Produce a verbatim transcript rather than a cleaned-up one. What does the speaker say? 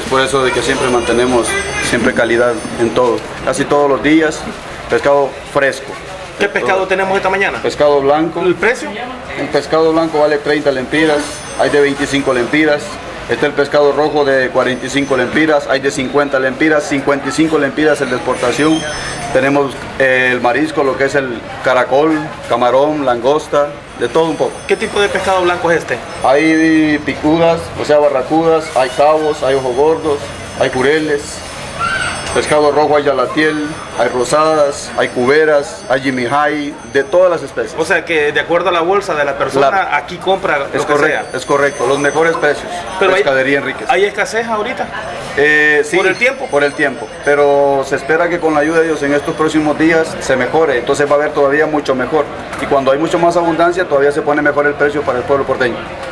por eso de que siempre mantenemos siempre calidad en todo, casi todos los días, pescado fresco. ¿Qué pescado tenemos esta mañana? Pescado blanco. ¿El precio? El pescado blanco vale treinta lempiras, hay de veinticinco lempiras. Este es el pescado rojo de cuarenta y cinco lempiras, hay de cincuenta lempiras, cincuenta y cinco lempiras el de exportación. Tenemos eh, el marisco, lo que es el caracol, camarón, langosta, de todo un poco. ¿Qué tipo de pescado blanco es este? Hay picudas, o sea barracudas, hay cabos, hay ojos gordos, hay jureles. Pescado rojo hay yalatiel, hay rosadas, hay cuberas, hay jimmy high, de todas las especies. O sea que de acuerdo a la bolsa de la persona, Claro. aquí compra lo Es que correcto, sea. es correcto, los mejores precios. Pero Pescadería hay, Enríquez. ¿Hay escasez ahorita? Eh, sí, ¿Por el tiempo? Por el tiempo, pero se espera que con la ayuda de Dios en estos próximos días se mejore, entonces va a haber todavía mucho mejor. Y cuando hay mucho más abundancia, todavía se pone mejor el precio para el pueblo porteño.